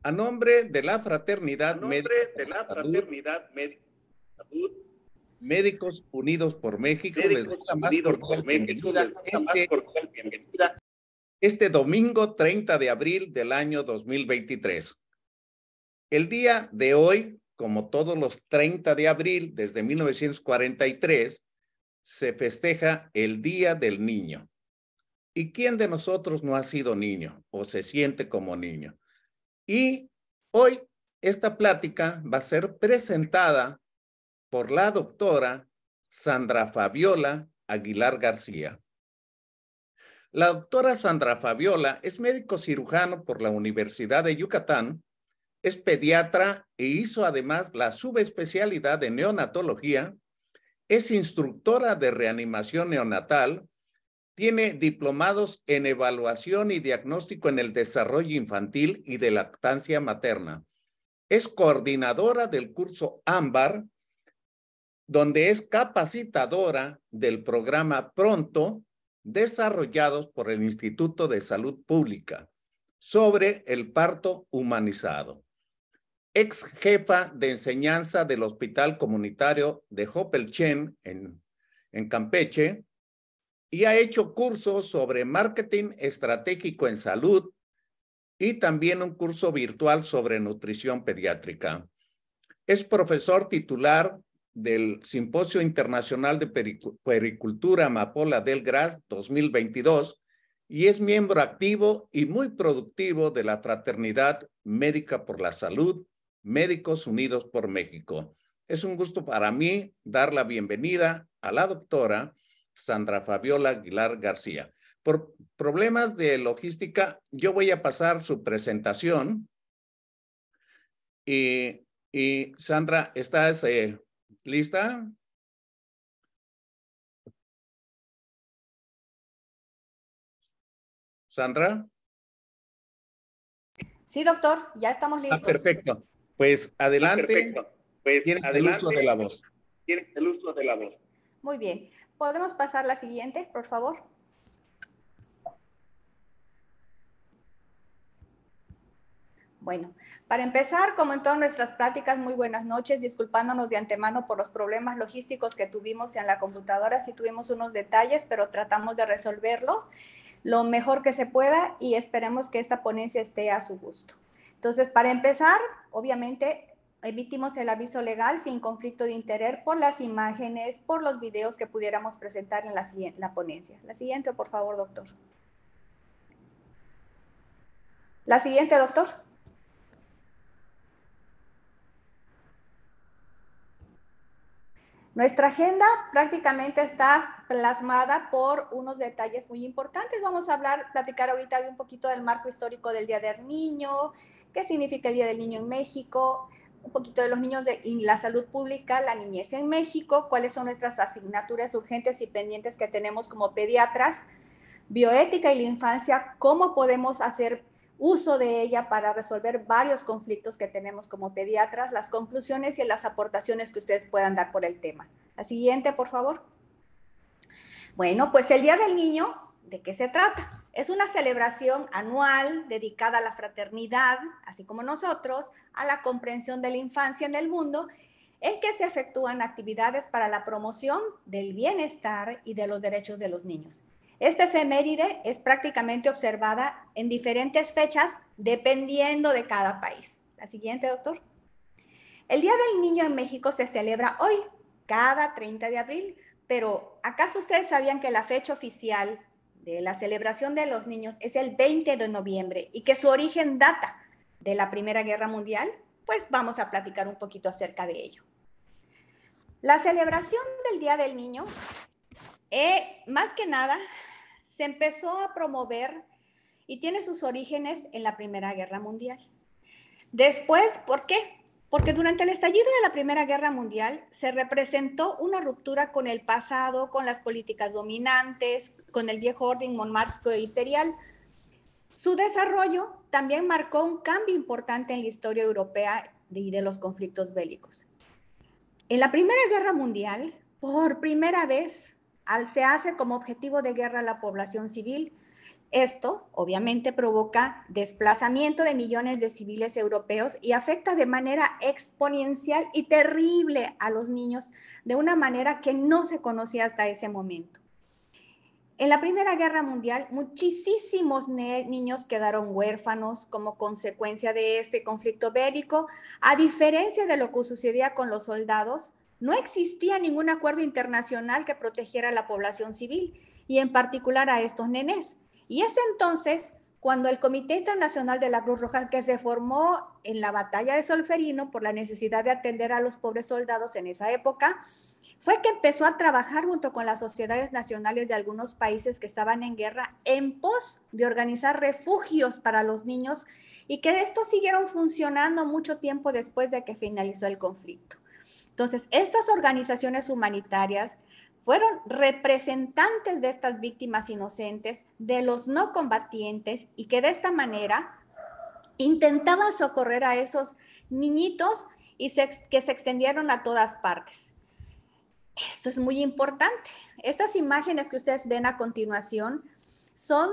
A nombre de la Fraternidad Médica por la Salud, Médicos Unidos por México, les doy la más cordial bienvenida este domingo 30 de abril del año 2023. El día de hoy, como todos los 30 de abril desde 1943, se festeja el Día del Niño. ¿Y quién de nosotros no ha sido niño o se siente como niño? Y hoy esta plática va a ser presentada por la doctora Sandra Fabiola Aguilar García. La doctora Sandra Fabiola es médico cirujano por la Universidad de Yucatán, es pediatra e hizo además la subespecialidad de neonatología, es instructora de reanimación neonatal, tiene diplomados en evaluación y diagnóstico en el desarrollo infantil y de lactancia materna. Es coordinadora del curso Ámbar, donde es capacitadora del programa Pronto, desarrollados por el Instituto de Salud Pública, sobre el parto humanizado. Ex jefa de enseñanza del Hospital Comunitario de Jopelchen en Campeche, y ha hecho cursos sobre marketing estratégico en salud y también un curso virtual sobre nutrición pediátrica. Es profesor titular del Simposio Internacional de Puericultura Amapola del GRAS 2022 y es miembro activo y muy productivo de la Fraternidad Médica por la Salud, Médicos Unidos por México. Es un gusto para mí dar la bienvenida a la doctora Sandra Fabiola Aguilar García. Por problemas de logística, yo voy a pasar su presentación y Sandra, ¿estás lista? Sandra. Sí, doctor, ya estamos listos. Perfecto. Pues adelante. Tienes el uso de la voz. Muy bien. ¿Podemos pasar la siguiente, por favor? Bueno, para empezar, como en todas nuestras pláticas, muy buenas noches, disculpándonos de antemano por los problemas logísticos que tuvimos en la computadora. Sí tuvimos unos detalles, pero tratamos de resolverlos lo mejor que se pueda y esperemos que esta ponencia esté a su gusto. Entonces, para empezar, obviamente, emitimos el aviso legal sin conflicto de interés por las imágenes, por los videos que pudiéramos presentar en la ponencia. La siguiente, por favor, doctor. La siguiente, doctor. Nuestra agenda prácticamente está plasmada por unos detalles muy importantes. Vamos a platicar ahorita de un poquito del marco histórico del Día del Niño, qué significa el Día del Niño en México, un poquito de los niños y la salud pública, la niñez en México, cuáles son nuestras asignaturas urgentes y pendientes que tenemos como pediatras, bioética y la infancia, cómo podemos hacer uso de ella para resolver varios conflictos que tenemos como pediatras, las conclusiones y las aportaciones que ustedes puedan dar por el tema. La siguiente, por favor. Bueno, pues el Día del Niño, ¿de qué se trata? Es una celebración anual dedicada a la fraternidad, así como nosotros, a la comprensión de la infancia en el mundo, en que se efectúan actividades para la promoción del bienestar y de los derechos de los niños. Esta efeméride es prácticamente observada en diferentes fechas dependiendo de cada país. La siguiente, doctor. El Día del Niño en México se celebra hoy, cada 30 de abril, pero ¿acaso ustedes sabían que la fecha oficial de la celebración de los niños es el 20 de noviembre y que su origen data de la Primera Guerra Mundial? Pues vamos a platicar un poquito acerca de ello. La celebración del Día del Niño, más que nada, se empezó a promover y tiene sus orígenes en la Primera Guerra Mundial. Después, ¿por qué? Porque durante el estallido de la Primera Guerra Mundial se representó una ruptura con el pasado, con las políticas dominantes, con el viejo orden monárquico e imperial. Su desarrollo también marcó un cambio importante en la historia europea y de los conflictos bélicos. En la Primera Guerra Mundial, por primera vez, se hace como objetivo de guerra la población civil, Esto obviamente provoca desplazamiento de millones de civiles europeos y afecta de manera exponencial y terrible a los niños de una manera que no se conocía hasta ese momento. En la Primera Guerra Mundial, muchísimos niños quedaron huérfanos como consecuencia de este conflicto bélico. A diferencia de lo que sucedía con los soldados, no existía ningún acuerdo internacional que protegiera a la población civil y en particular a estos nenes. Y es entonces cuando el Comité Internacional de la Cruz Roja, que se formó en la batalla de Solferino por la necesidad de atender a los pobres soldados en esa época, fue que empezó a trabajar junto con las sociedades nacionales de algunos países que estaban en guerra en pos de organizar refugios para los niños y que estos siguieron funcionando mucho tiempo después de que finalizó el conflicto. Entonces, estas organizaciones humanitarias fueron representantes de estas víctimas inocentes, de los no combatientes, y que de esta manera intentaban socorrer a esos niñitos y que se extendieron a todas partes. Esto es muy importante. Estas imágenes que ustedes ven a continuación son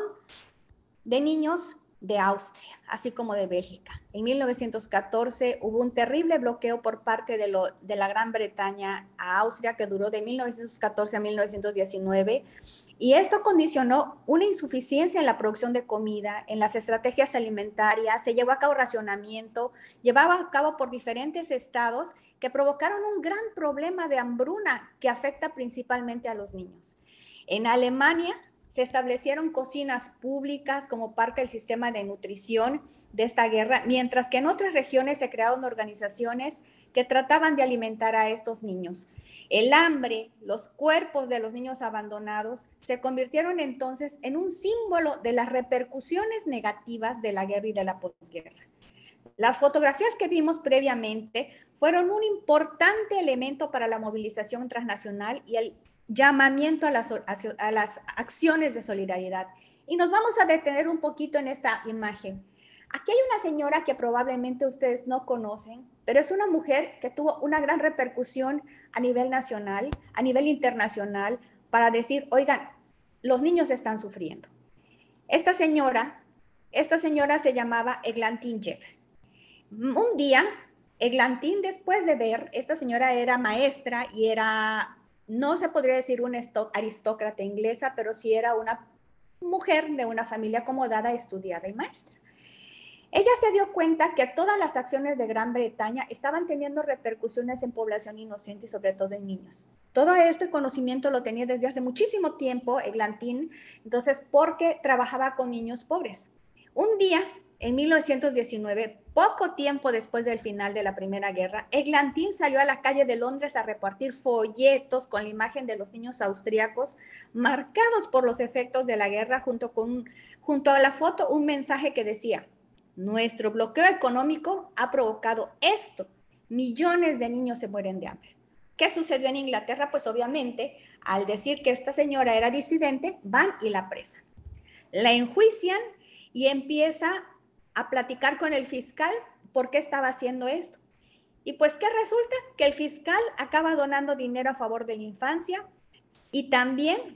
de niños de Austria, así como de Bélgica. En 1914 hubo un terrible bloqueo por parte de la Gran Bretaña a Austria que duró de 1914 a 1919 y esto condicionó una insuficiencia en la producción de comida, en las estrategias alimentarias, se llevó a cabo racionamiento, llevaba a cabo por diferentes estados que provocaron un gran problema de hambruna que afecta principalmente a los niños. En Alemania se establecieron cocinas públicas como parte del sistema de nutrición de esta guerra, mientras que en otras regiones se crearon organizaciones que trataban de alimentar a estos niños. El hambre, los cuerpos de los niños abandonados se convirtieron entonces en un símbolo de las repercusiones negativas de la guerra y de la posguerra. Las fotografías que vimos previamente fueron un importante elemento para la movilización transnacional y el llamamiento a las acciones de solidaridad. Y nos vamos a detener un poquito en esta imagen. Aquí hay una señora que probablemente ustedes no conocen, pero es una mujer que tuvo una gran repercusión a nivel nacional, a nivel internacional, para decir, oigan, los niños están sufriendo. Esta señora se llamaba Eglantine Jebb. Un día, Eglantine, después de ver, esta señora era maestra y era, no se podría decir una aristócrata inglesa, pero sí era una mujer de una familia acomodada, estudiada y maestra. Ella se dio cuenta que todas las acciones de Gran Bretaña estaban teniendo repercusiones en población inocente y sobre todo en niños. Todo este conocimiento lo tenía desde hace muchísimo tiempo Eglantine, entonces, porque trabajaba con niños pobres. Un día, en 1919, poco tiempo después del final de la Primera Guerra, Eglantine salió a la calle de Londres a repartir folletos con la imagen de los niños austríacos marcados por los efectos de la guerra, junto a la foto un mensaje que decía: nuestro bloqueo económico ha provocado esto. Millones de niños se mueren de hambre. ¿Qué sucedió en Inglaterra? Pues obviamente, al decir que esta señora era disidente, van y la apresan. La enjuician y empieza a platicar con el fiscal por qué estaba haciendo esto. Y pues, ¿qué resulta? Que el fiscal acaba donando dinero a favor de la infancia y también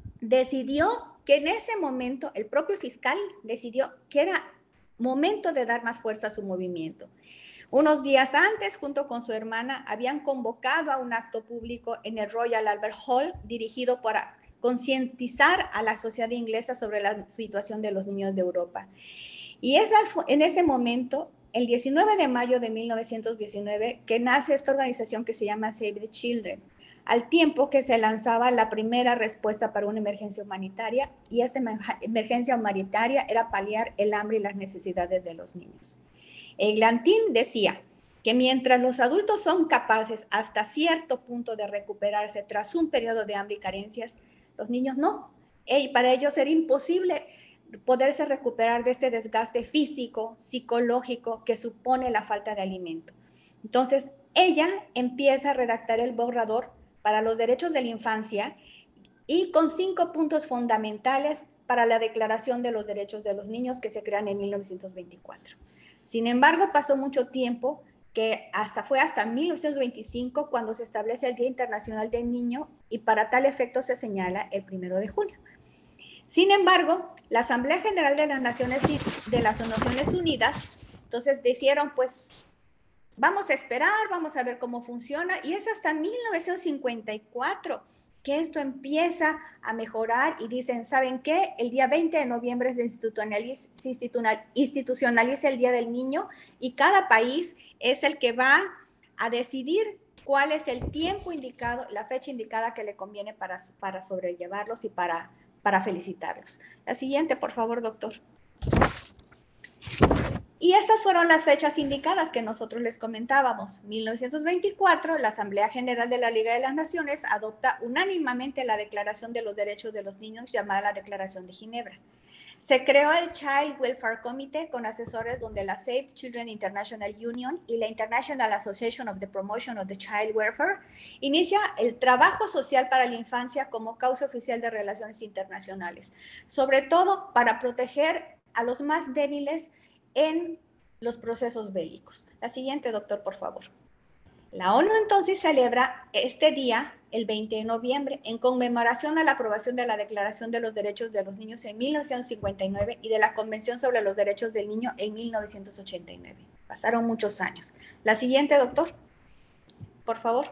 decidió que en ese momento, el propio fiscal decidió que era momento de dar más fuerza a su movimiento. Unos días antes, junto con su hermana, habían convocado a un acto público en el Royal Albert Hall dirigido para concientizar a la sociedad inglesa sobre la situación de los niños de Europa. Y en ese momento, el 19 de mayo de 1919, que nace esta organización que se llama Save the Children, al tiempo que se lanzaba la primera respuesta para una emergencia humanitaria, y esta emergencia humanitaria era paliar el hambre y las necesidades de los niños. Eglantine decía que mientras los adultos son capaces hasta cierto punto de recuperarse tras un periodo de hambre y carencias, los niños no. Y para ellos era imposible poderse recuperar de este desgaste físico, psicológico que supone la falta de alimento. Entonces, ella empieza a redactar el borrador para los derechos de la infancia y con 5 puntos fundamentales para la Declaración de los Derechos de los Niños que se crean en 1924. Sin embargo, pasó mucho tiempo, que fue hasta 1925 cuando se establece el Día Internacional del Niño y para tal efecto se señala el 1 de junio. Sin embargo, la Asamblea General de las Naciones Unidas, entonces dijeron, pues, vamos a esperar, vamos a ver cómo funciona, y es hasta 1954 que esto empieza a mejorar y dicen, ¿saben qué? El día 20 de noviembre se institucionaliza el Día del Niño y cada país es el que va a decidir cuál es el tiempo indicado, la fecha indicada que le conviene para sobrellevarlos y para felicitarlos. La siguiente, por favor, doctor. Y estas fueron las fechas indicadas que nosotros les comentábamos. 1924, la Asamblea General de la Liga de las Naciones adopta unánimemente la Declaración de los Derechos de los Niños, llamada la Declaración de Ginebra. Se creó el Child Welfare Committee con asesores donde la Save Children International Union y la International Association of the Promotion of the Child Welfare inicia el trabajo social para la infancia como causa oficial de relaciones internacionales, sobre todo para proteger a los más débiles en los procesos bélicos. La siguiente, doctor, por favor. La ONU entonces celebra este día, el 20 de noviembre, en conmemoración a la aprobación de la Declaración de los Derechos de los Niños en 1959 y de la Convención sobre los Derechos del Niño en 1989. Pasaron muchos años. La siguiente, doctor, por favor.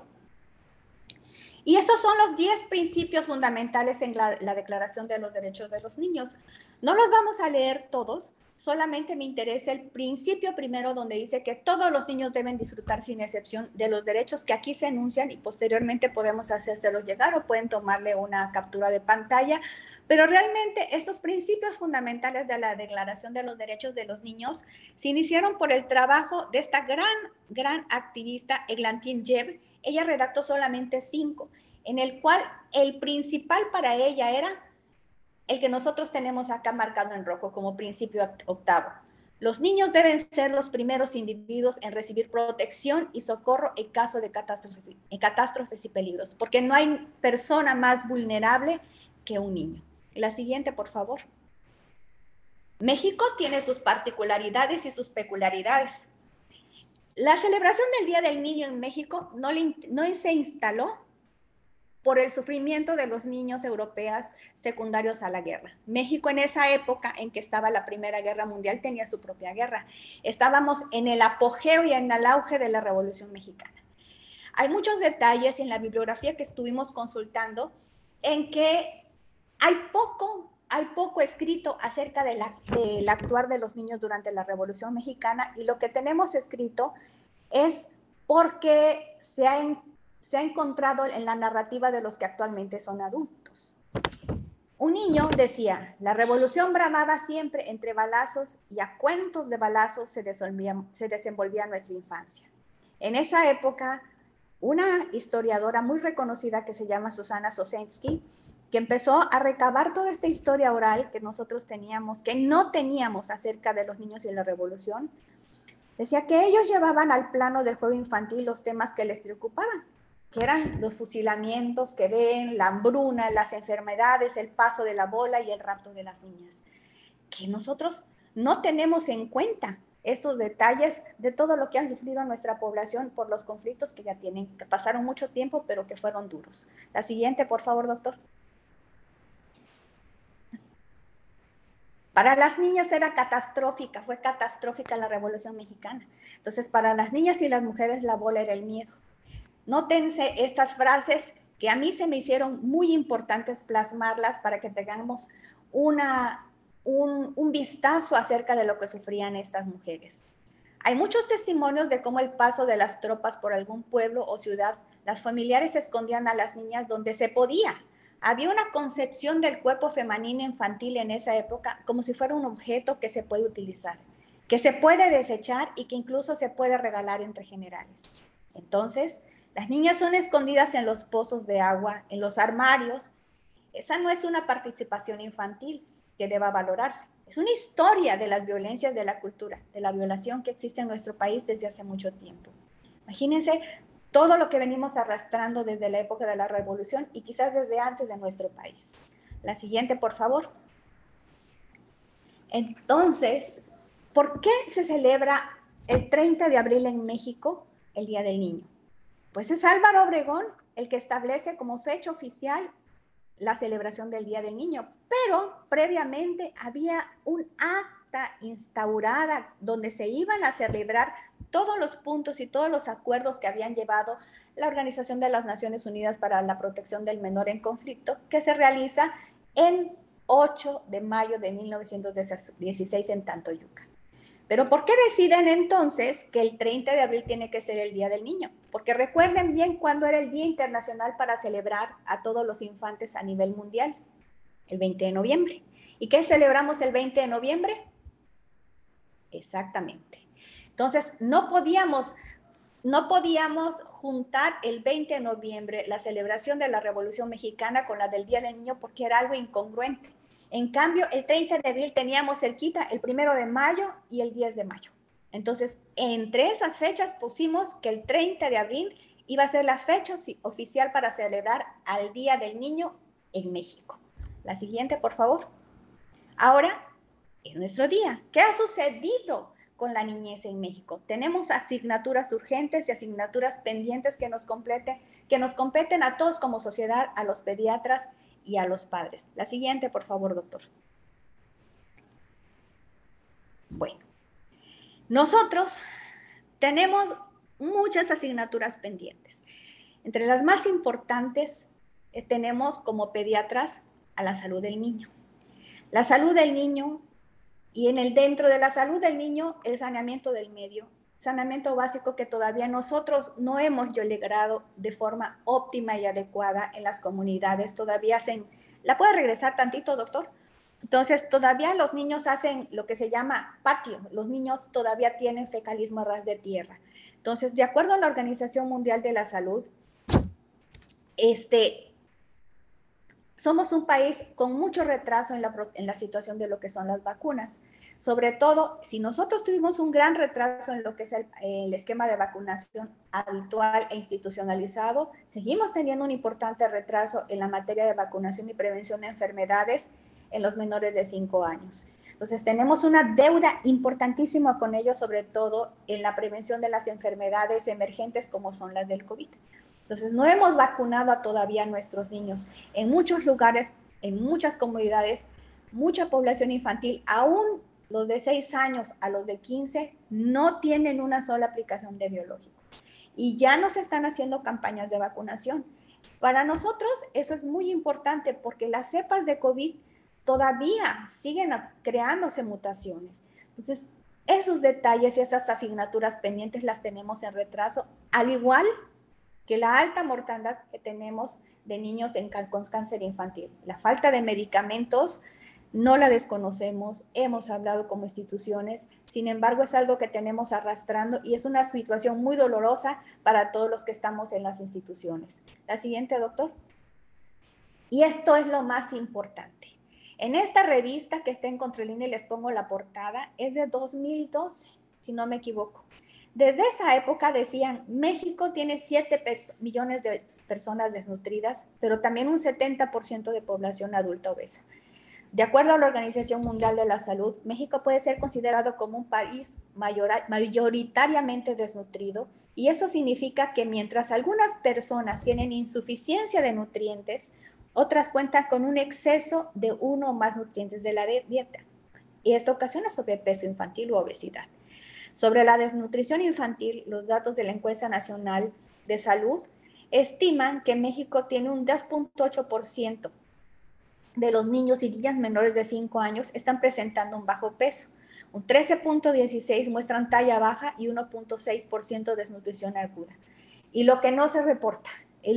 Y estos son los 10 principios fundamentales en la Declaración de los Derechos de los Niños. No los vamos a leer todos, solamente me interesa el principio primero donde dice que todos los niños deben disfrutar sin excepción de los derechos que aquí se enuncian y posteriormente podemos hacérselos llegar o pueden tomarle una captura de pantalla. Pero realmente estos principios fundamentales de la Declaración de los Derechos de los Niños se iniciaron por el trabajo de esta gran activista Eglantine Jebb. Ella redactó solamente 5, en el cual el principal para ella era el que nosotros tenemos acá marcado en rojo como principio octavo. Los niños deben ser los primeros individuos en recibir protección y socorro en caso de catástrofes y peligros, porque no hay persona más vulnerable que un niño. La siguiente, por favor. México tiene sus particularidades y sus peculiaridades. La celebración del Día del Niño en México no se instaló por el sufrimiento de los niños europeos secundarios a la guerra. México en esa época en que estaba la Primera Guerra Mundial tenía su propia guerra. Estábamos en el apogeo y en el auge de la Revolución Mexicana. Hay muchos detalles en la bibliografía que estuvimos consultando en que hay poco escrito acerca del actuar de los niños durante la Revolución Mexicana y lo que tenemos escrito es porque se ha encontrado en la narrativa de los que actualmente son adultos. Un niño decía, la revolución bramaba siempre entre balazos y a cuentos de balazos se desenvolvía nuestra infancia. En esa época, una historiadora muy reconocida que se llama Susana Sosensky, que empezó a recabar toda esta historia oral que nosotros teníamos, que no teníamos acerca de los niños y la revolución, decía que ellos llevaban al plano del juego infantil los temas que les preocupaban, que eran los fusilamientos que ven, la hambruna, las enfermedades, el paso de la bola y el rapto de las niñas. Que nosotros no tenemos en cuenta estos detalles de todo lo que han sufrido nuestra población por los conflictos que ya tienen, que pasaron mucho tiempo, pero que fueron duros. La siguiente, por favor, doctor. Para las niñas era catastrófica, fue catastrófica la Revolución Mexicana. Entonces, para las niñas y las mujeres la bola era el miedo. Nótense estas frases que a mí se me hicieron muy importantes plasmarlas para que tengamos un vistazo acerca de lo que sufrían estas mujeres. Hay muchos testimonios de cómo el paso de las tropas por algún pueblo o ciudad, las familiares escondían a las niñas donde se podía. Había una concepción del cuerpo femenino infantil en esa época como si fuera un objeto que se puede utilizar, que se puede desechar y que incluso se puede regalar entre generales. Entonces, las niñas son escondidas en los pozos de agua, en los armarios. Esa no es una participación infantil que deba valorarse. Es una historia de las violencias de la cultura, de la violación que existe en nuestro país desde hace mucho tiempo. Imagínense todo lo que venimos arrastrando desde la época de la Revolución y quizás desde antes de nuestro país. La siguiente, por favor. Entonces, ¿por qué se celebra el 30 de abril en México el Día del Niño? Pues es Álvaro Obregón el que establece como fecha oficial la celebración del Día del Niño, pero previamente había un acta instaurada donde se iban a celebrar todos los puntos y todos los acuerdos que habían llevado la Organización de las Naciones Unidas para la Protección del Menor en Conflicto, que se realiza en 8 de mayo de 1916 en Tantoyuca. Pero ¿por qué deciden entonces que el 30 de abril tiene que ser el Día del Niño? Porque recuerden bien cuándo era el Día Internacional para celebrar a todos los infantes a nivel mundial, el 20 de noviembre. ¿Y qué celebramos el 20 de noviembre? Exactamente. Entonces, no podíamos juntar el 20 de noviembre la celebración de la Revolución Mexicana con la del Día del Niño porque era algo incongruente. En cambio, el 30 de abril teníamos cerquita el 1 de mayo y el 10 de mayo. Entonces, entre esas fechas pusimos que el 30 de abril iba a ser la fecha oficial para celebrar al Día del Niño en México. La siguiente, por favor. Ahora es nuestro día. ¿Qué ha sucedido con la niñez en México? Tenemos asignaturas urgentes y asignaturas pendientes que nos competen a todos como sociedad, a los pediatras y a los padres. La siguiente, por favor, doctor. Bueno, nosotros tenemos muchas asignaturas pendientes. Entre las más importantes tenemos como pediatras a la salud del niño. La salud del niño y dentro de la salud del niño, el saneamiento del medio, saneamiento básico que todavía nosotros no hemos logrado de forma óptima y adecuada en las comunidades. Todavía ¿la puede regresar tantito, doctor? Entonces, todavía los niños hacen lo que se llama patio. Los niños todavía tienen fecalismo a ras de tierra. Entonces, de acuerdo a la Organización Mundial de la Salud, somos un país con mucho retraso en la situación de lo que son las vacunas. Sobre todo, si nosotros tuvimos un gran retraso en lo que es el esquema de vacunación habitual e institucionalizado, seguimos teniendo un importante retraso en la materia de vacunación y prevención de enfermedades en los menores de 5 años. Entonces, tenemos una deuda importantísima con ellos, sobre todo en la prevención de las enfermedades emergentes como son las del COVID. Entonces, no hemos vacunado todavía a nuestros niños. En muchos lugares, en muchas comunidades, mucha población infantil, aún los de 6 años a los de 15, no tienen una sola aplicación de biológico. Y ya nos están haciendo campañas de vacunación. Para nosotros eso es muy importante porque las cepas de COVID todavía siguen creándose mutaciones. Entonces, esos detalles y esas asignaturas pendientes las tenemos en retraso, al igual que la alta mortandad que tenemos de niños con cáncer infantil. La falta de medicamentos no la desconocemos, hemos hablado como instituciones, sin embargo es algo que tenemos arrastrando y es una situación muy dolorosa para todos los que estamos en las instituciones. La siguiente, doctor. Y esto es lo más importante. En esta revista que está en Controlina y les pongo la portada, es de 2012, si no me equivoco. Desde esa época decían, México tiene 7 millones de personas desnutridas, pero también un 70% de población adulta obesa. De acuerdo a la Organización Mundial de la Salud, México puede ser considerado como un país mayoritariamente desnutrido, y eso significa que mientras algunas personas tienen insuficiencia de nutrientes, otras cuentan con un exceso de uno o más nutrientes de la dieta. Y esto ocasiona sobrepeso infantil u obesidad. Sobre la desnutrición infantil, los datos de la Encuesta Nacional de Salud estiman que México tiene un 10.8% de los niños y niñas menores de 5 años están presentando un bajo peso. Un 13.16% muestran talla baja y 1.6% desnutrición aguda. Y lo que no se reporta,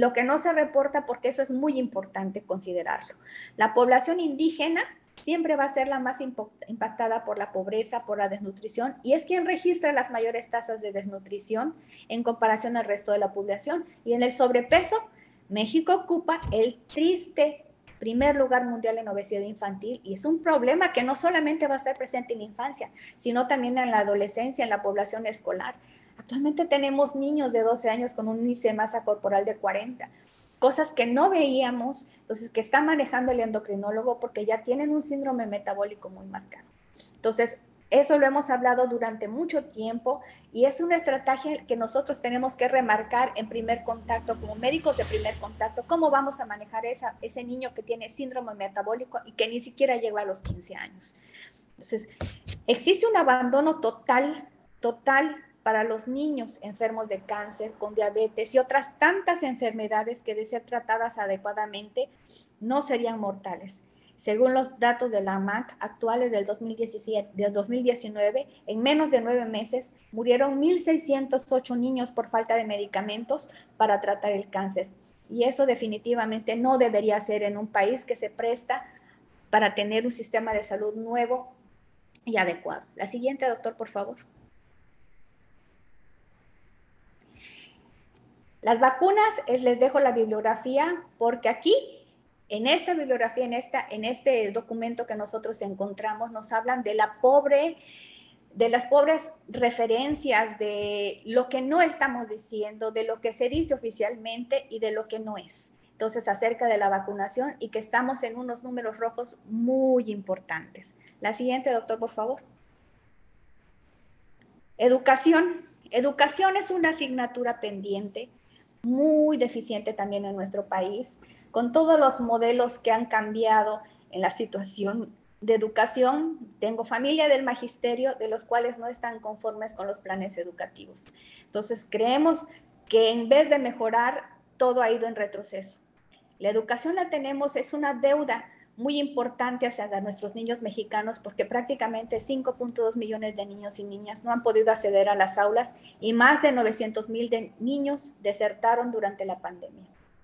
porque eso es muy importante considerarlo. La población indígena siempre va a ser la más impactada por la pobreza, por la desnutrición, y es quien registra las mayores tasas de desnutrición en comparación al resto de la población. Y en el sobrepeso, México ocupa el triste primer lugar mundial en obesidad infantil, y es un problema que no solamente va a estar presente en la infancia, sino también en la adolescencia, en la población escolar. Actualmente tenemos niños de 12 años con un índice de masa corporal de 40, cosas que no veíamos, entonces que está manejando el endocrinólogo porque ya tienen un síndrome metabólico muy marcado. Entonces, Eso lo hemos hablado durante mucho tiempo y es una estrategia que nosotros tenemos que remarcar en primer contacto, como médicos de primer contacto, cómo vamos a manejar ese niño que tiene síndrome metabólico y que ni siquiera llega a los 15 años. Entonces, existe un abandono total para los niños enfermos de cáncer, con diabetes y otras tantas enfermedades que de ser tratadas adecuadamente no serían mortales. Según los datos de la AMAC actuales del 2019, en menos de 9 meses murieron 1.608 niños por falta de medicamentos para tratar el cáncer. Y eso definitivamente no debería ser en un país que se presta para tener un sistema de salud nuevo y adecuado. La siguiente, doctor, por favor. Las vacunas, les dejo la bibliografía, porque aquí, en esta bibliografía, en este documento que nosotros encontramos, nos hablan de las pobres referencias de lo que no estamos diciendo, de lo que se dice oficialmente y de lo que no es. Entonces, acerca de la vacunación y que estamos en unos números rojos muy importantes. La siguiente, doctor, por favor. Educación. Educación es una asignatura pendiente, muy deficiente también en nuestro país, con todos los modelos que han cambiado en la situación de educación. Tengo familia del magisterio de los cuales no están conformes con los planes educativos. Entonces, creemos que en vez de mejorar, todo ha ido en retroceso. La educación la tenemos, es una deuda muy importante hacia nuestros niños mexicanos, porque prácticamente 5.2 millones de niños y niñas no han podido acceder a las aulas y más de 900,000 niños desertaron durante la pandemia.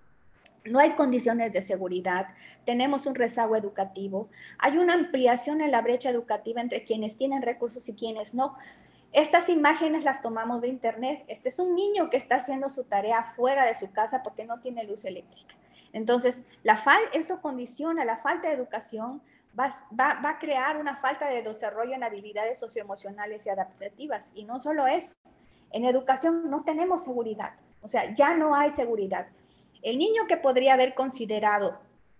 No hay condiciones de seguridad, tenemos un rezago educativo, hay una ampliación en la brecha educativa entre quienes tienen recursos y quienes no. Estas imágenes las tomamos de internet. Este es un niño que está haciendo su tarea fuera de su casa porque no tiene luz eléctrica. Entonces, eso condiciona la falta de educación, va a crear una falta de desarrollo en habilidades socioemocionales y adaptativas. Y no solo eso, en educación no tenemos seguridad, o sea, ya no hay seguridad. El niño que podría haber considerado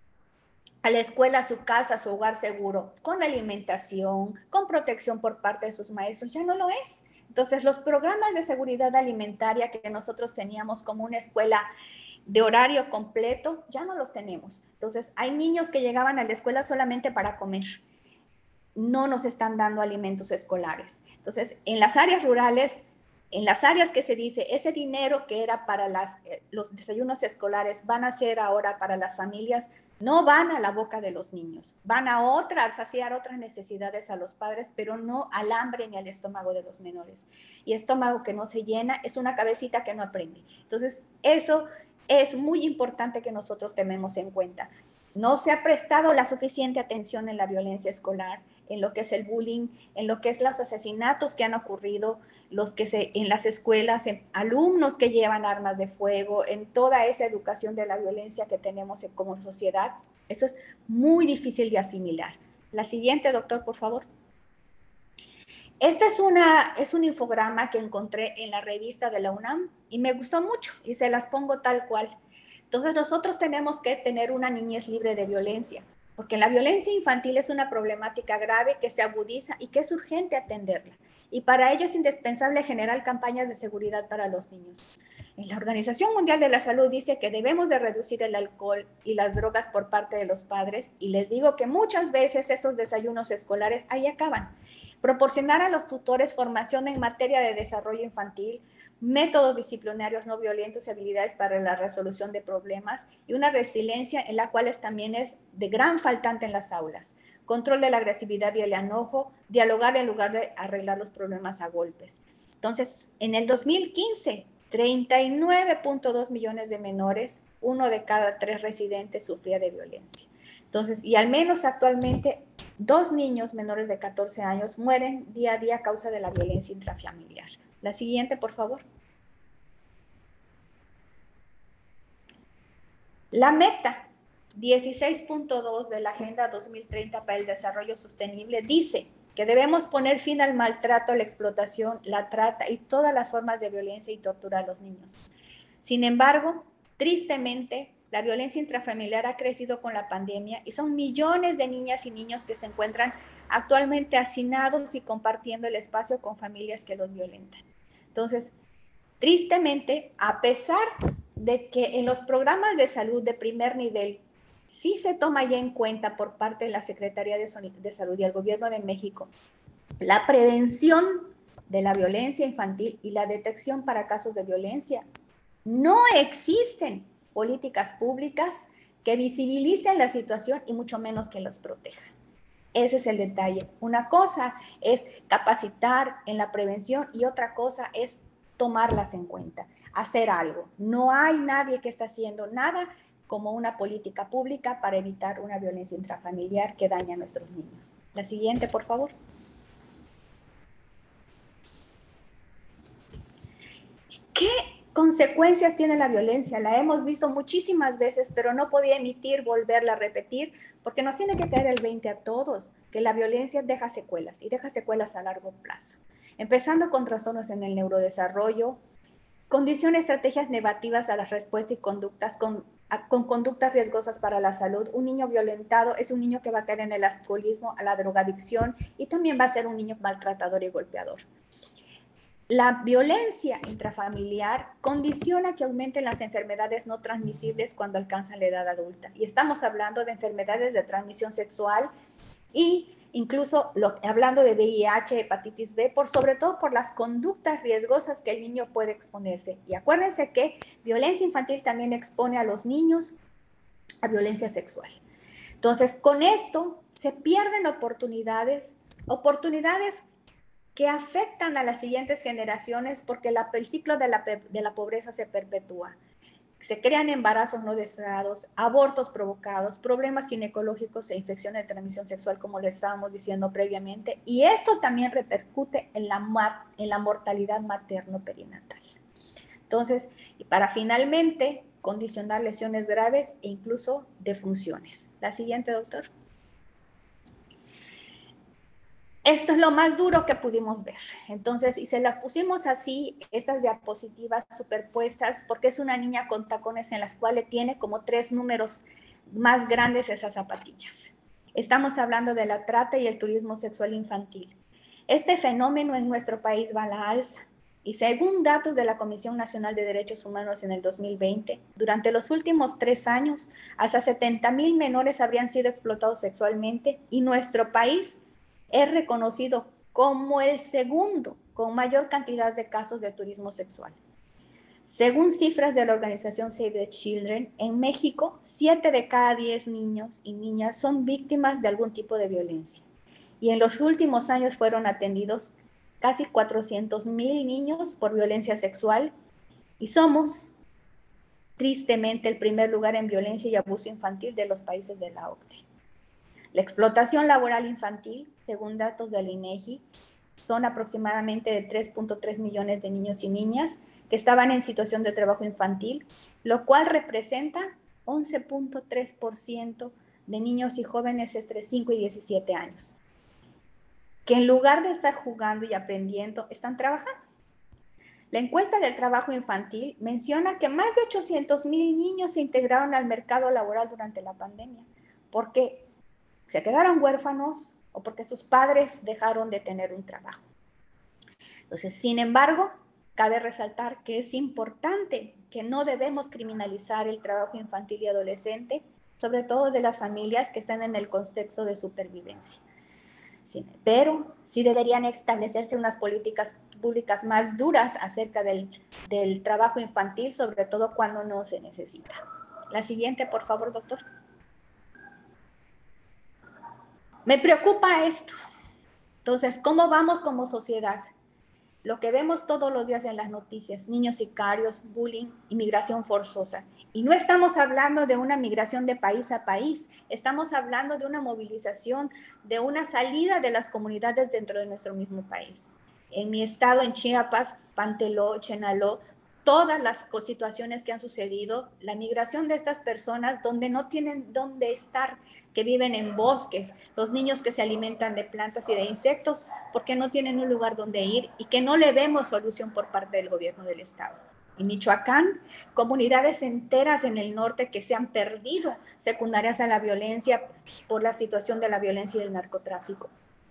a la escuela, su casa, su hogar seguro, con alimentación, con protección por parte de sus maestros, ya no lo es. Entonces, los programas de seguridad alimentaria que nosotros teníamos como una escuela de horario completo, ya no los tenemos. Entonces, hay niños que llegaban a la escuela solamente para comer. No nos están dando alimentos escolares. Entonces, en las áreas rurales, en las áreas que se dice, ese dinero que era para los desayunos escolares van a ser ahora para las familias, no van a la boca de los niños, van a saciar otras necesidades a los padres, pero no al hambre ni al estómago de los menores. Y estómago que no se llena es una cabecita que no aprende. Entonces, eso es muy importante que nosotros tenemos en cuenta. No se ha prestado la suficiente atención en la violencia escolar, en lo que es el bullying, en lo que es los asesinatos que han ocurrido, en las escuelas, en alumnos que llevan armas de fuego, en toda esa educación de la violencia que tenemos como sociedad. Eso es muy difícil de asimilar. La siguiente, doctor, por favor. Este es un infograma que encontré en la revista de la UNAM y me gustó mucho y se las pongo tal cual. Entonces nosotros tenemos que tener una niñez libre de violencia, porque la violencia infantil es una problemática grave que se agudiza y que es urgente atenderla. Y para ello es indispensable generar campañas de seguridad para los niños. La Organización Mundial de la Salud dice que debemos de reducir el alcohol y las drogas por parte de los padres, y les digo que muchas veces esos desayunos escolares ahí acaban. Proporcionar a los tutores formación en materia de desarrollo infantil, métodos disciplinarios no violentos y habilidades para la resolución de problemas, y una resiliencia en la cual también es de gran faltante en las aulas. Control de la agresividad y el enojo, dialogar en lugar de arreglar los problemas a golpes. Entonces, en el 2015, 39.2 millones de menores, 1 de cada 3 residentes sufría de violencia. Entonces, y al menos actualmente 2 niños menores de 14 años mueren día a día a causa de la violencia intrafamiliar. La siguiente, por favor. La meta 16.2 de la Agenda 2030 para el Desarrollo Sostenible dice que debemos poner fin al maltrato, la explotación, la trata y todas las formas de violencia y tortura a los niños. Sin embargo, tristemente, la violencia intrafamiliar ha crecido con la pandemia y son millones de niñas y niños que se encuentran actualmente hacinados y compartiendo el espacio con familias que los violentan. Entonces, tristemente, a pesar de que en los programas de salud de primer nivel sí se toma ya en cuenta por parte de la Secretaría de Salud y el Gobierno de México la prevención de la violencia infantil y la detección para casos de violencia, no existen políticas públicas que visibilicen la situación y mucho menos que los protejan. Ese es el detalle. Una cosa es capacitar en la prevención y otra cosa es tomarlas en cuenta, hacer algo. No hay nadie que esté haciendo nada como una política pública para evitar una violencia intrafamiliar que daña a nuestros niños. La siguiente, por favor. ¿Qué consecuencias tiene la violencia? La hemos visto muchísimas veces, pero no podía volverla a repetir, porque nos tiene que caer el 20 a todos, que la violencia deja secuelas, y deja secuelas a largo plazo. Empezando con trastornos en el neurodesarrollo, condiciona estrategias negativas a la respuesta y conductas con conductas riesgosas para la salud. Un niño violentado es un niño que va a caer en el alcoholismo, a la drogadicción, y también va a ser un niño maltratador y golpeador. La violencia intrafamiliar condiciona que aumenten las enfermedades no transmisibles cuando alcanzan la edad adulta. Y estamos hablando de enfermedades de transmisión sexual e incluso hablando de VIH, hepatitis B, sobre todo por las conductas riesgosas que el niño puede exponerse. Y acuérdense que violencia infantil también expone a los niños a violencia sexual. Entonces, con esto se pierden oportunidades que afectan a las siguientes generaciones porque el ciclo de la pobreza se perpetúa. Se crean embarazos no deseados, abortos provocados, problemas ginecológicos e infecciones de transmisión sexual, como le estábamos diciendo previamente, y esto también repercute en la mortalidad materno-perinatal. Entonces, y para finalmente condicionar lesiones graves e incluso defunciones. La siguiente, doctor. Esto es lo más duro que pudimos ver. Entonces, y se las pusimos así, estas diapositivas superpuestas, porque es una niña con tacones en las cuales tiene como 3 números más grandes esas zapatillas. Estamos hablando de la trata y el turismo sexual infantil. Este fenómeno en nuestro país va a la alza. Y según datos de la Comisión Nacional de Derechos Humanos en el 2020, durante los últimos 3 años, hasta 70,000 menores habrían sido explotados sexualmente y nuestro país es reconocido como el segundo con mayor cantidad de casos de turismo sexual. Según cifras de la organización Save the Children, en México, 7 de cada 10 niños y niñas son víctimas de algún tipo de violencia. Y en los últimos años fueron atendidos casi 400,000 niños por violencia sexual y somos, tristemente, el primer lugar en violencia y abuso infantil de los países de la OCDE. La explotación laboral infantil, según datos del INEGI, son aproximadamente de 3.3 millones de niños y niñas que estaban en situación de trabajo infantil, lo cual representa 11.3% de niños y jóvenes entre 5 y 17 años, que en lugar de estar jugando y aprendiendo, están trabajando. La encuesta del trabajo infantil menciona que más de 800,000 niños se integraron al mercado laboral durante la pandemia, porque se quedaron huérfanos o porque sus padres dejaron de tener un trabajo. Entonces, sin embargo, cabe resaltar que es importante que no debemos criminalizar el trabajo infantil y adolescente, sobre todo de las familias que están en el contexto de supervivencia. Sí, pero sí deberían establecerse unas políticas públicas más duras acerca del trabajo infantil, sobre todo cuando no se necesita. La siguiente, por favor, doctor. Me preocupa esto. Entonces, ¿cómo vamos como sociedad? Lo que vemos todos los días en las noticias, niños sicarios, bullying, inmigración forzosa. Y no estamos hablando de una migración de país a país, estamos hablando de una movilización, de una salida de las comunidades dentro de nuestro mismo país. En mi estado, en Chiapas, Panteló, Chenaló, todas las situaciones que han sucedido, la migración de estas personas donde no tienen dónde estar, que viven en bosques, los niños que se alimentan de plantas y de insectos porque no tienen un lugar donde ir y que no le vemos solución por parte del gobierno del estado. En Michoacán, comunidades enteras en el norte que se han perdido secundarias a la violencia por la situación de la violencia y del narcotráfico.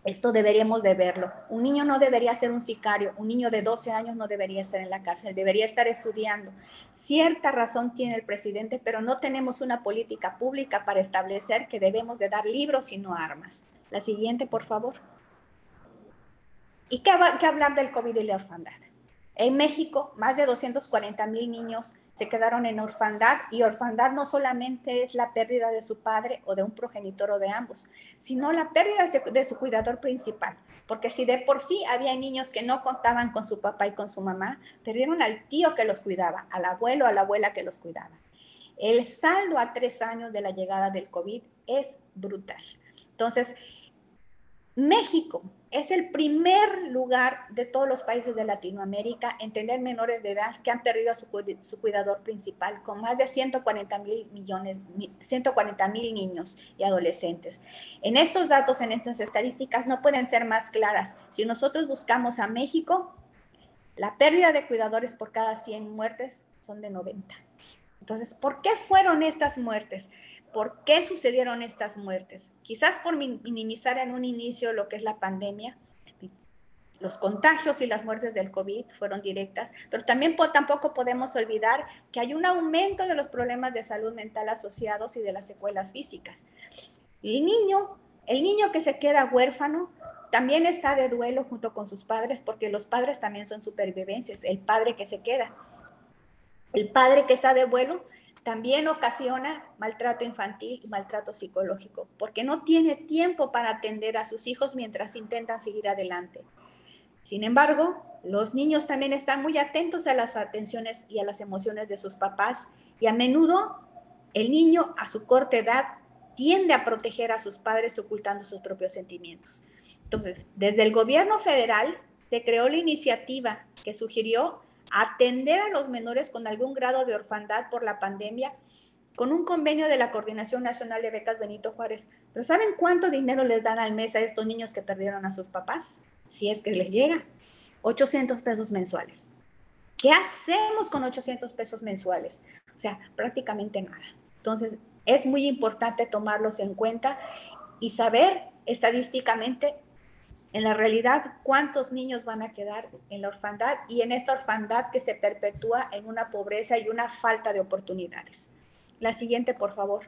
Esto deberíamos de verlo. Un niño no debería ser un sicario, un niño de 12 años no debería estar en la cárcel, debería estar estudiando. Cierta razón tiene el presidente, pero no tenemos una política pública para establecer que debemos de dar libros y no armas. La siguiente, por favor. ¿Y qué hablar del COVID y la orfandad? En México, más de 240,000 niños se quedaron en orfandad, y orfandad no solamente es la pérdida de su padre o de un progenitor o de ambos, sino la pérdida de su cuidador principal. Porque si de por sí había niños que no contaban con su papá y con su mamá, perdieron al tío que los cuidaba, al abuelo o a la abuela que los cuidaba. El saldo a 3 años de la llegada del COVID es brutal. Entonces, México es el primer lugar de todos los países de Latinoamérica en tener menores de edad que han perdido a su cuidador principal, con más de 140,000 niños y adolescentes. En estos datos, en estas estadísticas, no pueden ser más claras. Si nosotros buscamos a México, la pérdida de cuidadores por cada 100 muertes son de 90. Entonces, ¿por qué fueron estas muertes? ¿Por qué sucedieron estas muertes? Quizás por minimizar en un inicio lo que es la pandemia. Los contagios y las muertes del COVID fueron directas, pero también tampoco podemos olvidar que hay un aumento de los problemas de salud mental asociados y de las secuelas físicas. El niño que se queda huérfano también está de duelo junto con sus padres, porque los padres también son supervivencias. El padre que se queda, el padre que está de duelo, también ocasiona maltrato infantil y maltrato psicológico, porque no tiene tiempo para atender a sus hijos mientras intentan seguir adelante. Sin embargo, los niños también están muy atentos a las atenciones y a las emociones de sus papás, y a menudo el niño a su corta edad tiende a proteger a sus padres ocultando sus propios sentimientos. Entonces, desde el gobierno federal se creó la iniciativa que sugirió atender a los menores con algún grado de orfandad por la pandemia con un convenio de la Coordinación Nacional de Becas Benito Juárez. Pero ¿saben cuánto dinero les dan al mes a estos niños que perdieron a sus papás? Si es que les llega, 800 pesos mensuales. ¿Qué hacemos con 800 pesos mensuales? O sea, prácticamente nada. Entonces, es muy importante tomarlos en cuenta y saber estadísticamente, en la realidad, cuántos niños van a quedar en la orfandad, y en esta orfandad que se perpetúa en una pobreza y una falta de oportunidades. La siguiente, por favor.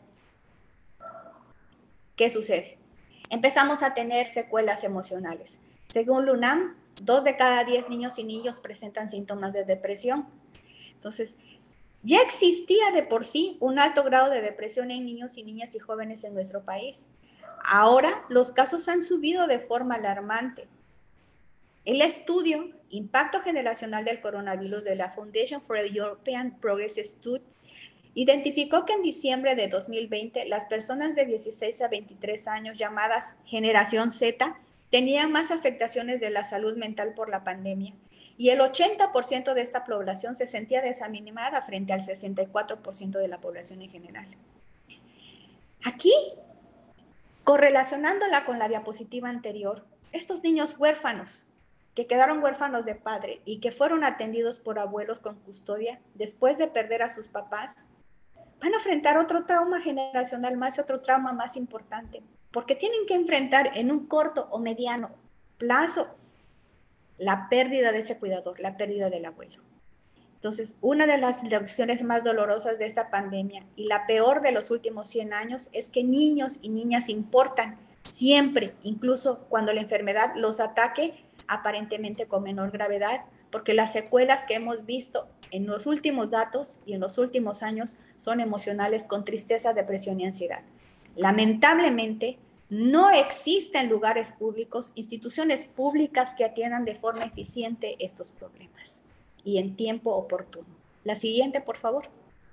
¿Qué sucede? Empezamos a tener secuelas emocionales. Según la UNAM, 2 de cada 10 niños y niñas presentan síntomas de depresión. Entonces, ya existía de por sí un alto grado de depresión en niños y niñas y jóvenes en nuestro país. Ahora los casos han subido de forma alarmante. El estudio Impacto Generacional del Coronavirus de la Foundation for European Progress Study identificó que en diciembre de 2020 las personas de 16 a 23 años, llamadas generación Z, tenían más afectaciones de la salud mental por la pandemia, y el 80% de esta población se sentía desanimada frente al 64% de la población en general. Aquí, correlacionándola con la diapositiva anterior, estos niños huérfanos que quedaron huérfanos de padre y que fueron atendidos por abuelos con custodia después de perder a sus papás, van a enfrentar otro trauma generacional más, otro trauma más importante, porque tienen que enfrentar en un corto o mediano plazo la pérdida de ese cuidador, la pérdida del abuelo. Entonces, una de las lecciones más dolorosas de esta pandemia y la peor de los últimos 100 años es que niños y niñas importan siempre, incluso cuando la enfermedad los ataque aparentemente con menor gravedad, porque las secuelas que hemos visto en los últimos datos y en los últimos años son emocionales, con tristeza, depresión y ansiedad. Lamentablemente, no existen lugares públicos, instituciones públicas que atiendan de forma eficiente estos problemas y en tiempo oportuno. La siguiente, por favor.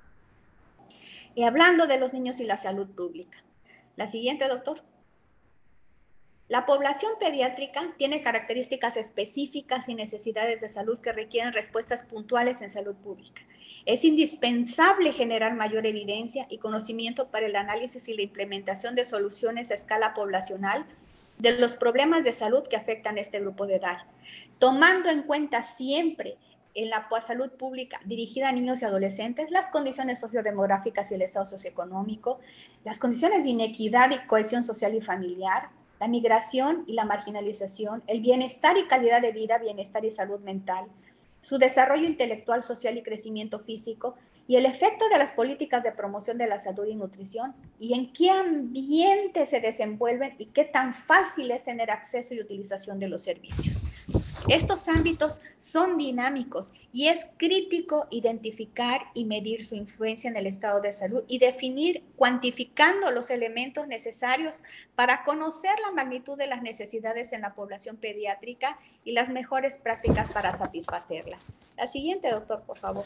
Y hablando de los niños y la salud pública. La siguiente, doctor. La población pediátrica tiene características específicas y necesidades de salud que requieren respuestas puntuales en salud pública. Es indispensable generar mayor evidencia y conocimiento para el análisis y la implementación de soluciones a escala poblacional de los problemas de salud que afectan a este grupo de edad, tomando en cuenta siempre en la salud pública dirigida a niños y adolescentes las condiciones sociodemográficas y el estado socioeconómico, las condiciones de inequidad y cohesión social y familiar, la migración y la marginalización, el bienestar y calidad de vida, bienestar y salud mental, su desarrollo intelectual, social y crecimiento físico, y el efecto de las políticas de promoción de la salud y nutrición, y en qué ambiente se desenvuelven y qué tan fácil es tener acceso y utilización de los servicios. Estos ámbitos son dinámicos y es crítico identificar y medir su influencia en el estado de salud y definir, cuantificando los elementos necesarios para conocer la magnitud de las necesidades en la población pediátrica y las mejores prácticas para satisfacerlas. La siguiente, doctor, por favor.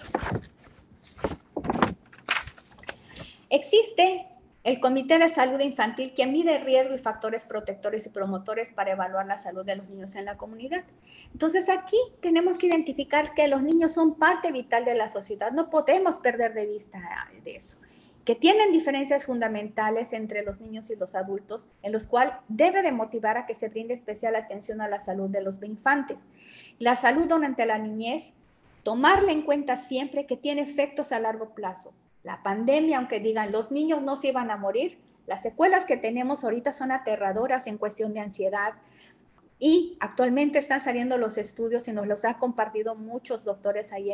Existe el Comité de Salud Infantil que mide riesgo y factores protectores y promotores para evaluar la salud de los niños en la comunidad. Entonces aquí tenemos que identificar que los niños son parte vital de la sociedad, no podemos perder de vista de eso, que tienen diferencias fundamentales entre los niños y los adultos, en los cuales debe de motivar a que se brinde especial atención a la salud de los infantes. La salud durante la niñez, tomarla en cuenta siempre que tiene efectos a largo plazo. La pandemia, aunque digan los niños no se iban a morir, las secuelas que tenemos ahorita son aterradoras en cuestión de ansiedad y actualmente están saliendo los estudios y nos los han compartido muchos doctores ahí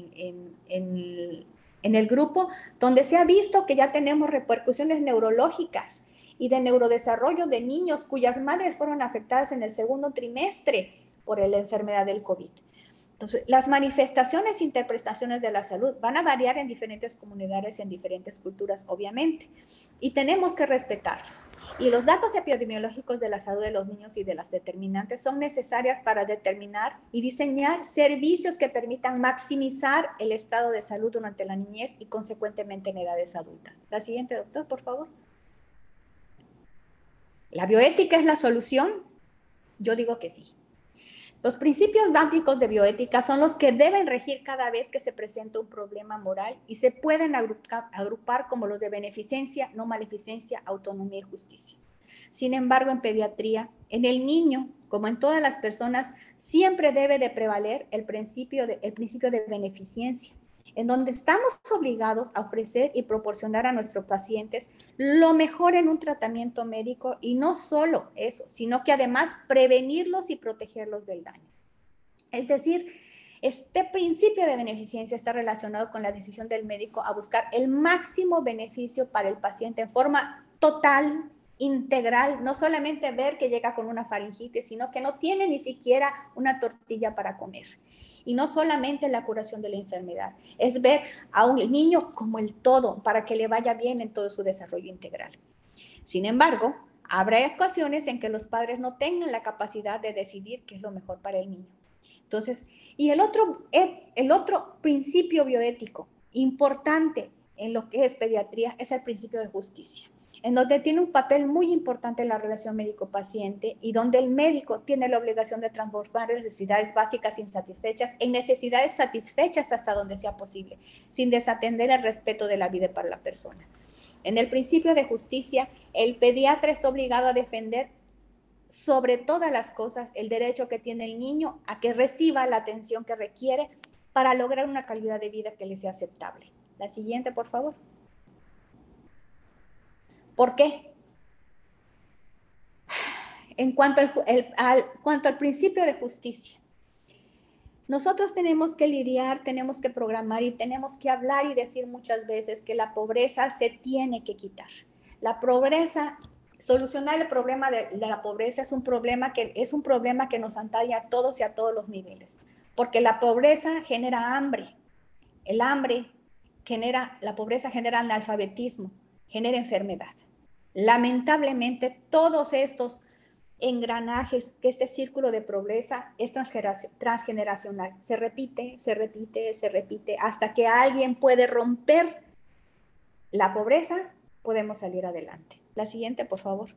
en el grupo, donde se ha visto que ya tenemos repercusiones neurológicas y de neurodesarrollo de niños cuyas madres fueron afectadas en el segundo trimestre por la enfermedad del COVID. Entonces, las manifestaciones e interpretaciones de la salud van a variar en diferentes comunidades, en diferentes culturas, obviamente, y tenemos que respetarlos. Y los datos epidemiológicos de la salud de los niños y de las determinantes son necesarias para determinar y diseñar servicios que permitan maximizar el estado de salud durante la niñez y consecuentemente en edades adultas. La siguiente, doctor, por favor. ¿La bioética es la solución? Yo digo que sí. Los principios básicos de bioética son los que deben regir cada vez que se presenta un problema moral y se pueden agrupar como los de beneficencia, no maleficencia, autonomía y justicia. Sin embargo, en pediatría, en el niño, como en todas las personas, siempre debe de prevaler el principio de beneficencia, en donde estamos obligados a ofrecer y proporcionar a nuestros pacientes lo mejor en un tratamiento médico y no solo eso, sino que además prevenirlos y protegerlos del daño. Es decir, este principio de beneficencia está relacionado con la decisión del médico a buscar el máximo beneficio para el paciente en forma total, integral, no solamente ver que llega con una faringitis, sino que no tiene ni siquiera una tortilla para comer. Y no solamente la curación de la enfermedad, es ver a un niño como el todo para que le vaya bien en todo su desarrollo integral. Sin embargo, habrá ocasiones en que los padres no tengan la capacidad de decidir qué es lo mejor para el niño. Entonces, y el otro principio bioético importante en lo que es pediatría es el principio de justicia, en donde tiene un papel muy importante en la relación médico-paciente y donde el médico tiene la obligación de transformar las necesidades básicas insatisfechas en necesidades satisfechas hasta donde sea posible, sin desatender el respeto de la vida para la persona. En el principio de justicia, el pediatra está obligado a defender sobre todas las cosas el derecho que tiene el niño a que reciba la atención que requiere para lograr una calidad de vida que le sea aceptable. La siguiente, por favor. ¿Por qué? En cuanto al principio de justicia, nosotros tenemos que lidiar, tenemos que programar y tenemos que hablar y decir muchas veces que la pobreza se tiene que quitar. La pobreza, solucionar el problema de la pobreza es un problema que nos atañe a todos y a todos los niveles, porque la pobreza genera hambre, la pobreza genera analfabetismo, genera enfermedad. Lamentablemente, todos estos engranajes, que este círculo de pobreza es transgeneracional. Se repite hasta que alguien puede romper la pobreza, podemos salir adelante. La siguiente, por favor.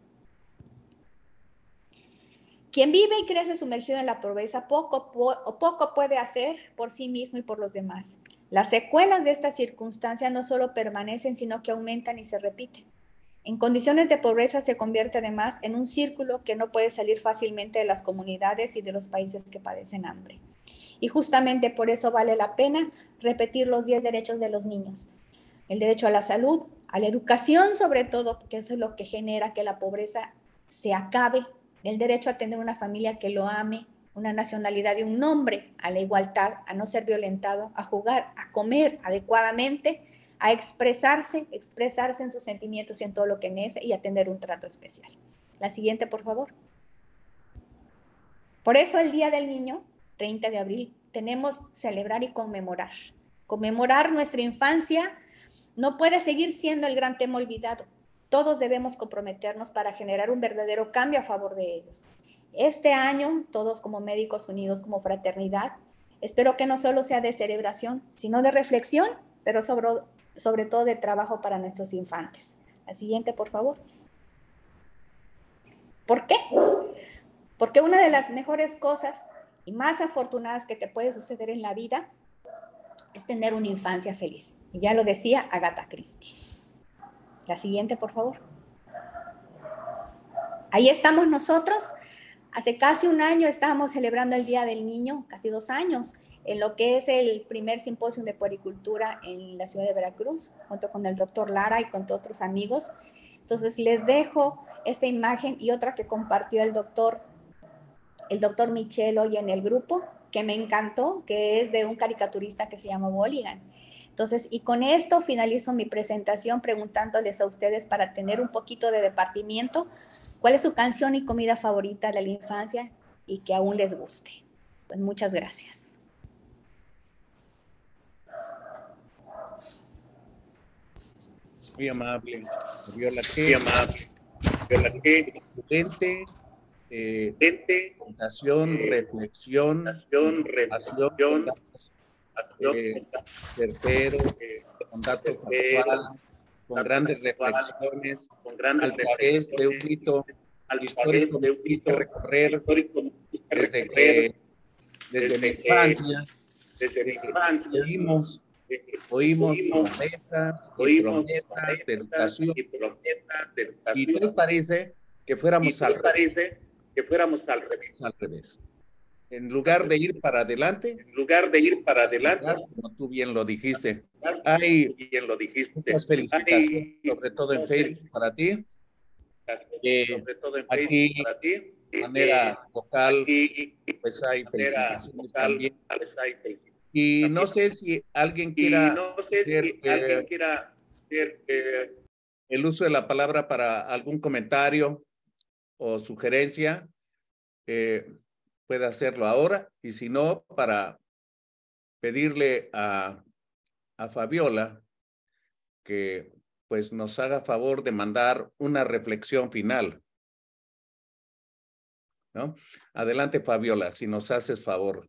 Quien vive y crece sumergido en la pobreza poco puede hacer por sí mismo y por los demás. Las secuelas de esta circunstancia no solo permanecen, sino que aumentan y se repiten. En condiciones de pobreza se convierte además en un círculo que no puede salir fácilmente de las comunidades y de los países que padecen hambre. Y justamente por eso vale la pena repetir los 10 derechos de los niños. El derecho a la salud, a la educación sobre todo, porque eso es lo que genera que la pobreza se acabe el derecho a tener una familia que lo ame, una nacionalidad y un nombre, a la igualdad, a no ser violentado, a jugar, a comer adecuadamente, a expresarse en sus sentimientos y en todo lo que necesite y a tener un trato especial. La siguiente, por favor. Por eso el Día del Niño, 30 de abril, tenemos celebrar y conmemorar. Conmemorar nuestra infancia no puede seguir siendo el gran tema olvidado. Todos debemos comprometernos para generar un verdadero cambio a favor de ellos. Este año, todos como Médicos Unidos, como fraternidad, espero que no solo sea de celebración, sino de reflexión, pero sobre todo de trabajo para nuestros infantes. La siguiente, por favor. ¿Por qué? Porque una de las mejores cosas y más afortunadas que te puede suceder en la vida es tener una infancia feliz. Y ya lo decía Agatha Christie. La siguiente, por favor. Ahí estamos nosotros. Hace casi un año estábamos celebrando el Día del Niño, casi 2 años, en lo que es el primer simposio de puericultura en la ciudad de Veracruz, junto con el doctor Lara y con otros amigos. Entonces les dejo esta imagen y otra que compartió el doctor Michel hoy en el grupo, que me encantó, que es de un caricaturista que se llama Bolligan. Entonces, y con esto finalizo mi presentación preguntándoles a ustedes para tener un poquito de departimiento, ¿cuál es su canción y comida favorita de la infancia y que aún les guste? Pues muchas gracias. Muy amable, Fabiola, qué excelente presentación, reflexión, información, certero, con datos actual, con grandes reflexiones, al través de un hito histórico que hiciste recorrer desde mi infancia. Oímos promesas y promesas de educación. ¿Y te parece que fuéramos al revés? En lugar de ir para adelante, hacia atrás, como tú bien lo dijiste. Hay muchas felicitaciones, sobre todo en Facebook para ti. Aquí, de manera local, pues hay felicitaciones también. Y no sé si alguien quiera hacer el uso de la palabra para algún comentario o sugerencia, puede hacerlo ahora, y si no, para pedirle a Fabiola que pues nos haga favor de mandar una reflexión final, ¿no? Adelante, Fabiola, si nos haces favor.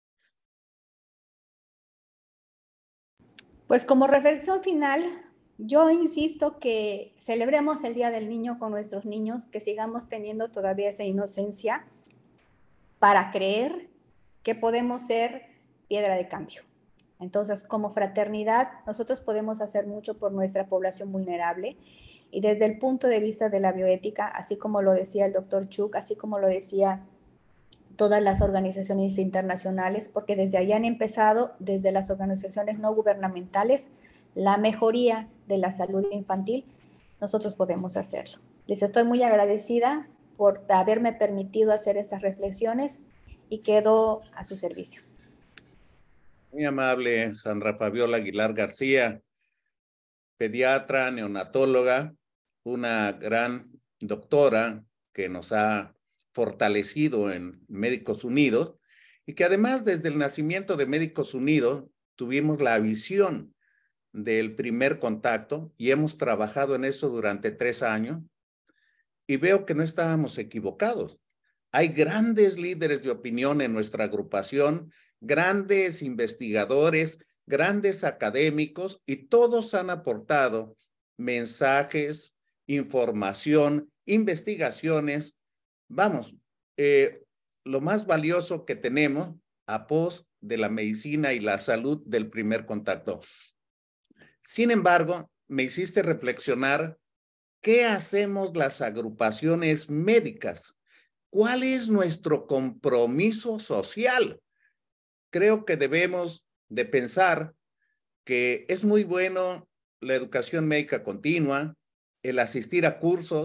Pues como reflexión final, yo insisto que celebremos el Día del Niño con nuestros niños, que sigamos teniendo todavía esa inocencia para creer que podemos ser piedra de cambio. Entonces, como fraternidad, nosotros podemos hacer mucho por nuestra población vulnerable y desde el punto de vista de la bioética, así como lo decía el doctor Chuk, así como lo decía todas las organizaciones internacionales, porque desde allá han empezado, desde las organizaciones no gubernamentales, la mejoría de la salud infantil, nosotros podemos hacerlo. Les estoy muy agradecida por haberme permitido hacer estas reflexiones y quedo a su servicio. Muy amable, Sandra Fabiola Aguilar García, pediatra, neonatóloga, una gran doctora que nos ha fortalecido en Médicos Unidos y que además desde el nacimiento de Médicos Unidos tuvimos la visión del primer contacto y hemos trabajado en eso durante 3 años y veo que no estábamos equivocados. Hay grandes líderes de opinión en nuestra agrupación, grandes investigadores, grandes académicos y todos han aportado mensajes, información, investigaciones. Vamos, lo más valioso que tenemos a pos de la medicina y la salud del primer contacto. Sin embargo, me hiciste reflexionar, ¿qué hacemos las agrupaciones médicas? ¿Cuál es nuestro compromiso social? Creo que debemos de pensar que es muy bueno la educación médica continua, el asistir a cursos,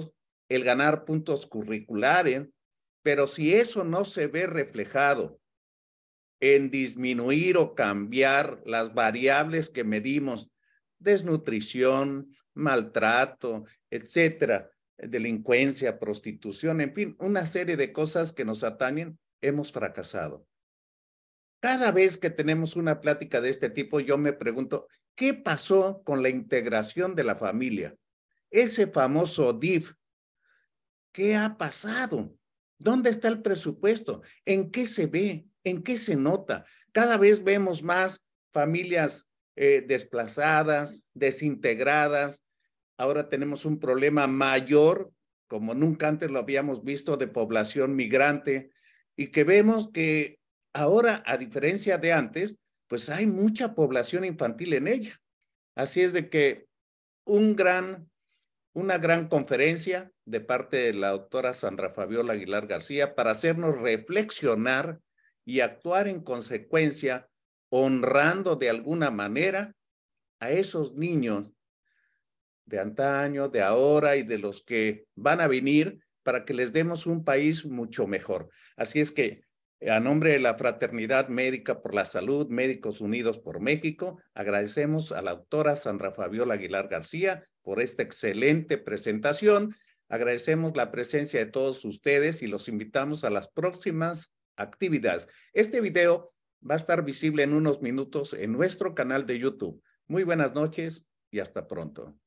el ganar puntos curriculares, pero si eso no se ve reflejado en disminuir o cambiar las variables que medimos, desnutrición, maltrato, etcétera, delincuencia, prostitución, en fin, una serie de cosas que nos atañen, hemos fracasado. Cada vez que tenemos una plática de este tipo, yo me pregunto, ¿qué pasó con la integración de la familia? Ese famoso DIF, ¿qué ha pasado? ¿Dónde está el presupuesto? ¿En qué se ve? ¿En qué se nota? Cada vez vemos más familias desplazadas, desintegradas. Ahora tenemos un problema mayor, como nunca antes lo habíamos visto, de población migrante, y que vemos que ahora, a diferencia de antes, pues hay mucha población infantil en ella. Así es de que una gran conferencia de parte de la doctora Sandra Fabiola Aguilar García para hacernos reflexionar y actuar en consecuencia, honrando de alguna manera a esos niños de antaño, de ahora y de los que van a venir para que les demos un país mucho mejor. Así es que, a nombre de la Fraternidad Médica por la Salud, Médicos Unidos por México, agradecemos a la doctora Sandra Fabiola Aguilar García por esta excelente presentación. Agradecemos la presencia de todos ustedes y los invitamos a las próximas actividades. Este video va a estar visible en unos minutos en nuestro canal de YouTube. Muy buenas noches y hasta pronto.